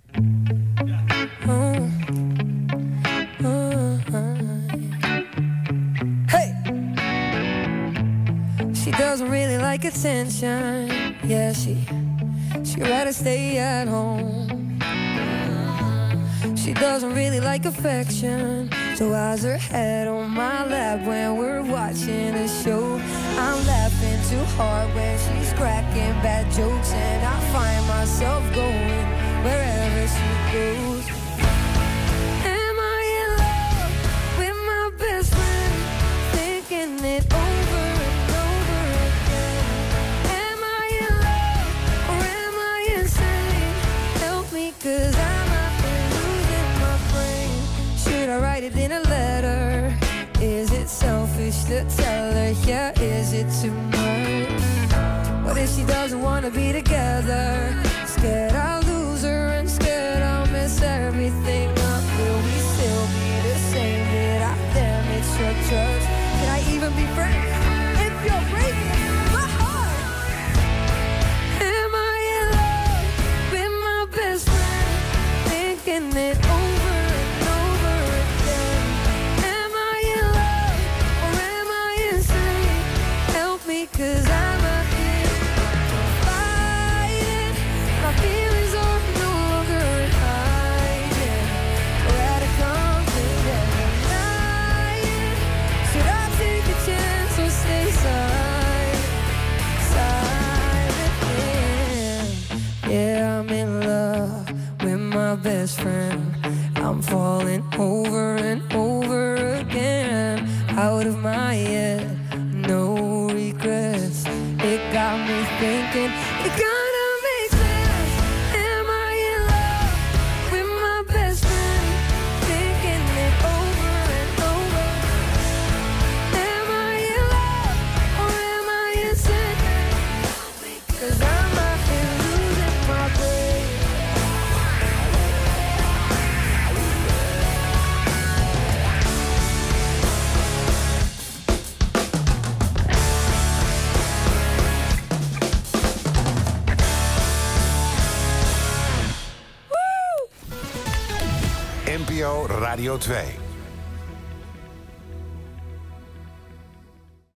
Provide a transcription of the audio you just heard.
Hey! She doesn't really like attention. Yeah, she'd rather stay at home. She doesn't really like affection, so eyes her head on my lap when we're watching a show. I'm laughing too hard when she's cracking bad jokes, and I find myself going wherever she goes. Am I in love with my best friend, thinking it over and over again? Am I in love or am I insane? Help me, 'cause I'm out here losing my brain. Should I write it in a letter? Is it selfish to tell her? Yeah, is it too much? What if she doesn't want to be together? Scared I'll lose her and scared I'll miss everything up. Will we still be the same? Did I damage your trust? Can I even be friends if you're breaking my heart? Am I in love with my best friend, thinking it over and over again? Am I in love or am I insane? Help me, 'cause I'm out here fighting. My feelings are no longer hiding. We're at a conflict every night. Should I take a chance or stay silent? Yeah, I'm in love with my best friend. I'm falling over and over again. Out of my head, no regrets. It got me thinking, it kinda makes sense. Am I in love with my best friend, thinking it over and over? Am I in love or am I insane? 'Cause I'm out here losing my brain. NPO Radio 2.